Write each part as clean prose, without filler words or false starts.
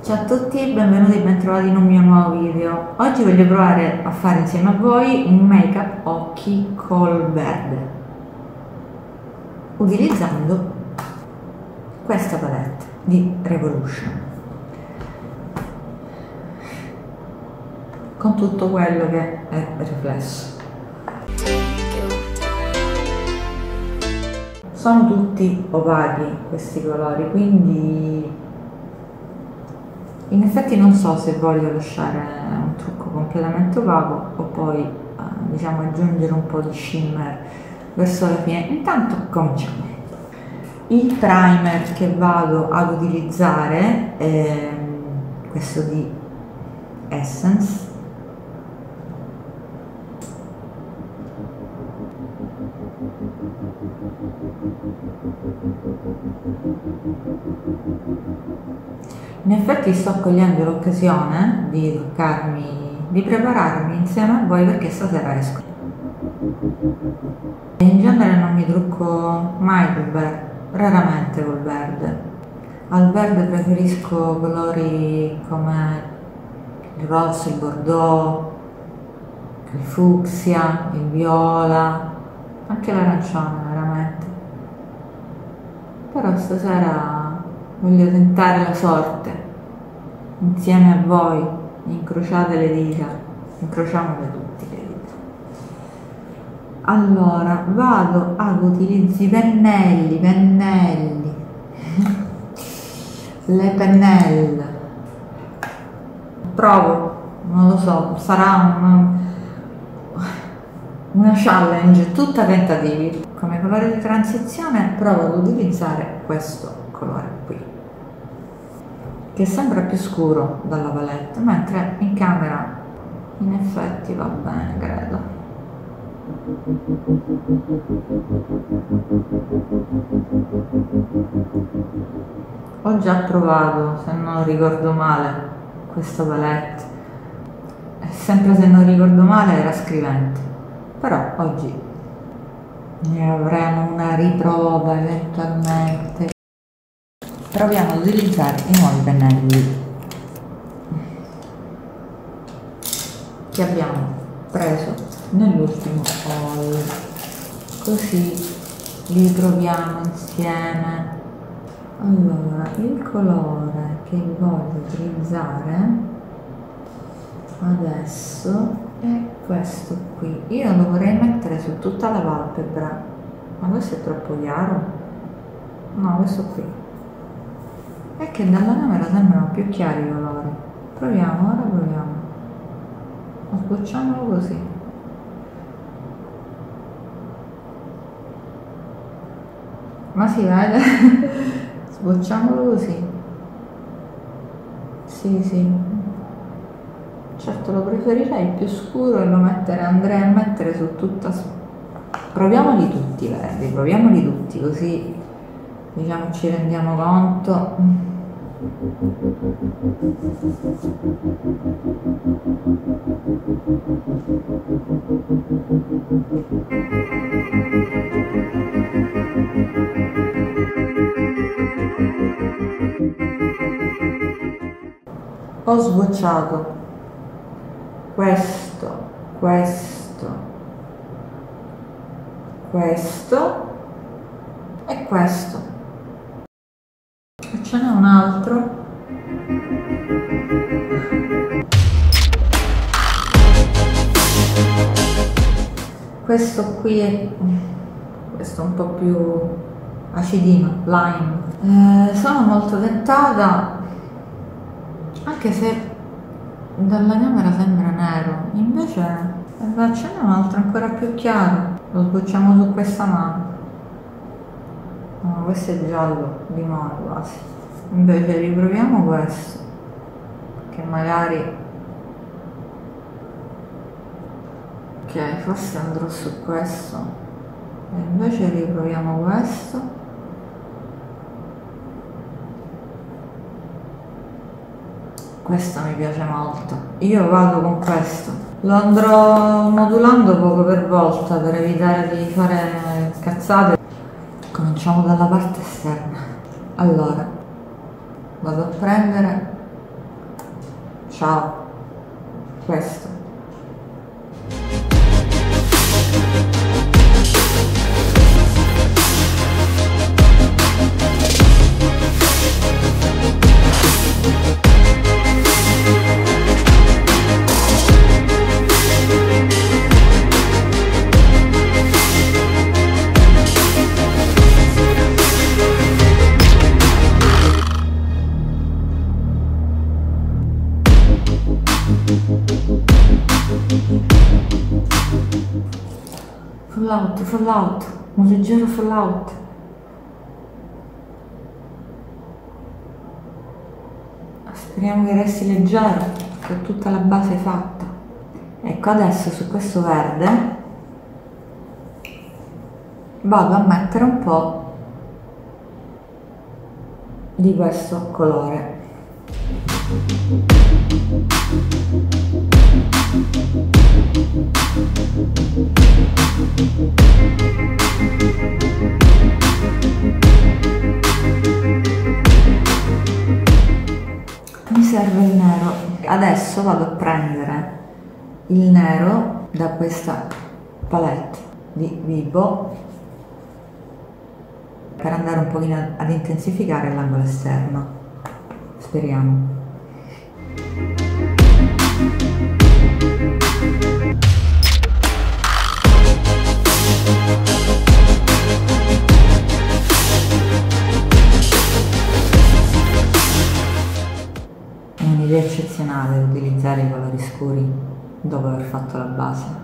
Ciao a tutti, benvenuti e bentrovati in un mio nuovo video. Oggi voglio provare a fare insieme a voi un make up occhi col verde utilizzando questa palette di Revolution con tutto quello che è riflesso. Sono tutti opachi questi colori, quindi in effetti non so se voglio lasciare un trucco completamente opaco o poi diciamo aggiungere un po' di shimmer verso la fine. Intanto cominciamo. Il primer che vado ad utilizzare è questo di Essence. In effetti sto cogliendo l'occasione di truccarmi, di prepararmi insieme a voi perché stasera esco. In genere non mi trucco mai col verde, raramente col verde. Al verde preferisco colori come il rosso, il bordeaux, il fucsia, il viola, anche l'arancione veramente. Però stasera voglio tentare la sorte insieme a voi, incrociate le dita, incrociamole tutte le dita. Allora vado ad utilizzare pennelli, le pennelle, provo, non lo so, sarà una challenge tutta tentativi. Come colore di transizione provo ad utilizzare questo colore qui, che sembra più scuro dalla palette, mentre in camera in effetti va bene, credo. Ho già provato, se non ricordo male, questa palette, e sempre se non ricordo male era scrivente, però oggi ne avremo una riprova eventualmente. Proviamo ad utilizzare i nuovi pennelli che abbiamo preso nell'ultimo haul, così li proviamo insieme. Allora, il colore che voglio utilizzare adesso è questo qui. Io lo vorrei mettere su tutta la palpebra, ma questo è troppo chiaro. No, questo qui è che dalla camera sembrano più chiari i colori. Proviamo, ora proviamo. Sbocciamolo così. Ma si vede? Sbocciamolo così. Sì. Certo lo preferirei più scuro e andrei a mettere su tutta. Proviamoli tutti verdi, proviamoli tutti così diciamo ci rendiamo conto. Ho sbocciato questo e questo, e ce n'è un altro. Questo qui è un po' più acidino, lime. Sono molto tentata, anche se dalla camera sembra nero, invece ce n'è un altro ancora più chiaro. Lo sbocciamo su questa mano. No, questo è giallo di nuovo quasi. Invece riproviamo questo, che magari ok, forse andrò su questo, e invece riproviamo questo. Questo mi piace molto, io vado con questo, lo andrò modulando poco per volta per evitare di fare cazzate. Cominciamo dalla parte esterna. Allora vado a prendere ciao, questo. Fallout, un leggero fallout. Speriamo che resti leggero, che ho tutta la base fatta. Ecco, adesso su questo verde vado a mettere un po' di questo colore. Mi serve il nero. Adesso vado a prendere il nero da questa palette di Vibo per andare un pochino ad intensificare l'angolo esterno. Speriamo. È un'idea eccezionale utilizzare i colori scuri dopo aver fatto la base.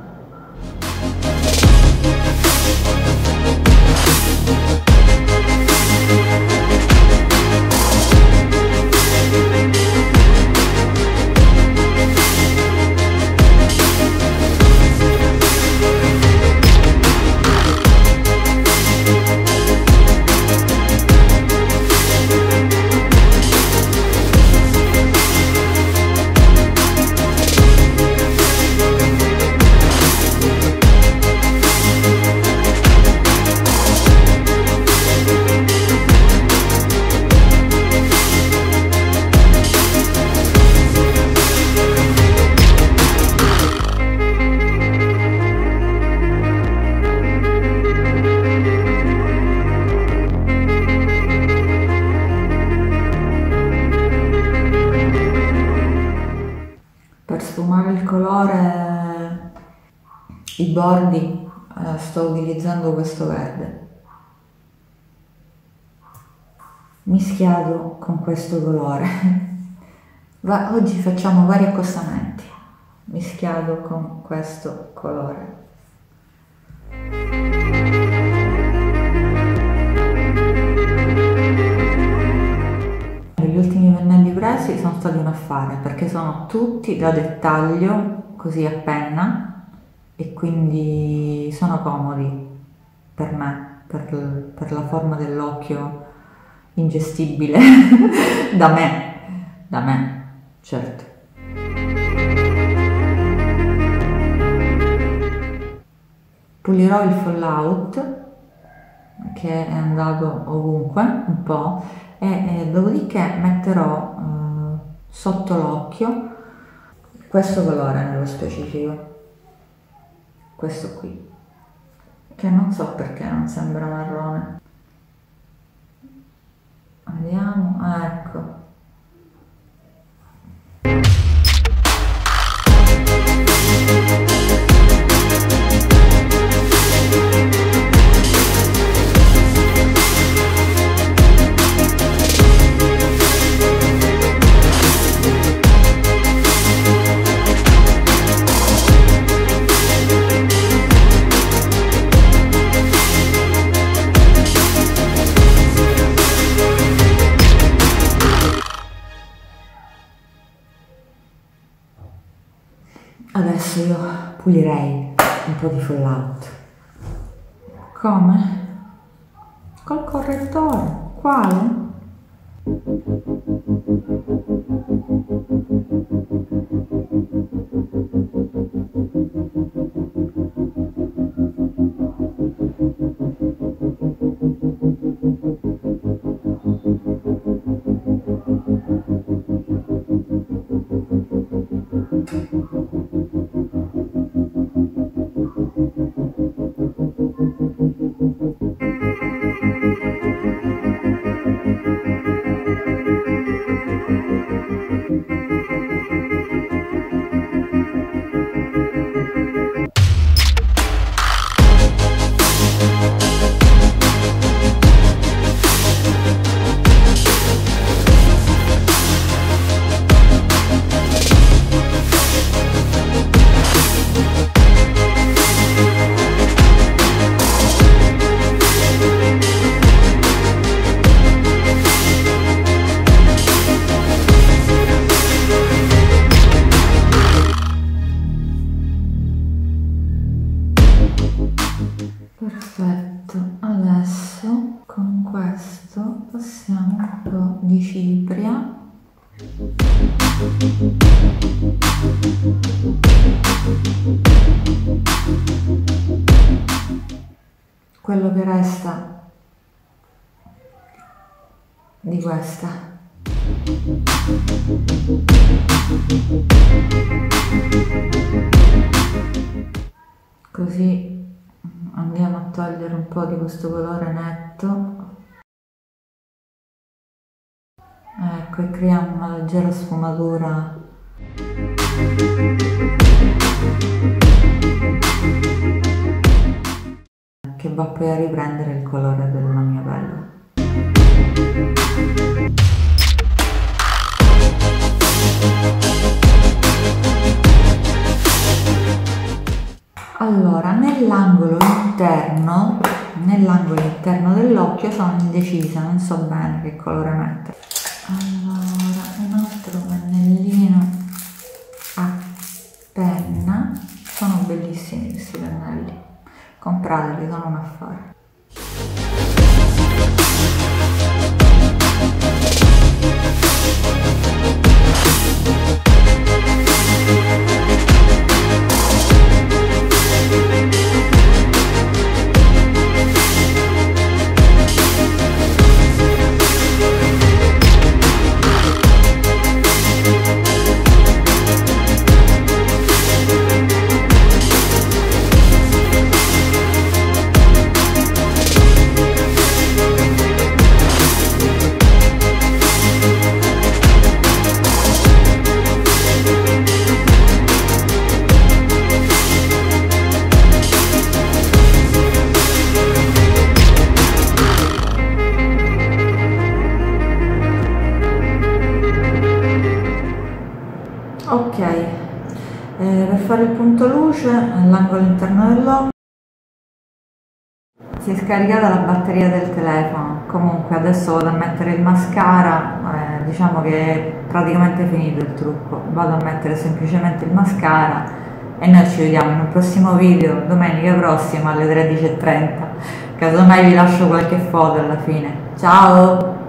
Per sfumare il colore, i bordi, sto utilizzando questo verde mischiato con questo colore. Oggi facciamo vari accostamenti mischiato con questo colore. Gli ultimi pennelli presi sono stati un affare perché sono tutti da dettaglio, così a penna, e quindi sono comodi per me, per la forma dell'occhio ingestibile da me, certo. Pulirò il fallout che è andato ovunque un po' e dopodiché metterò sotto l'occhio questo colore nello specifico, questo qui, che non so perché non sembra marrone. Vediamo, ecco. Adesso io pulirei un po' di fallout. Come? Col correttore. Quale? quello che resta di questa. Così andiamo a togliere un po' di questo colore netto, ecco, e creiamo una leggera sfumatura che va poi a riprendere il colore della mia pelle. Allora, nell'angolo interno dell'occhio sono indecisa, non so bene che colore mettere. Allora, un altro pennellino a penna, sono bellissimi questi pennelli, comprateli, sono un affare. Ok, per fare il punto luce all'angolo interno dell'occhio si è scaricata la batteria del telefono. Comunque adesso vado a mettere il mascara, diciamo che è praticamente finito il trucco, vado a mettere semplicemente il mascara e noi ci vediamo in un prossimo video domenica prossima alle 13:30, casomai vi lascio qualche foto alla fine. Ciao!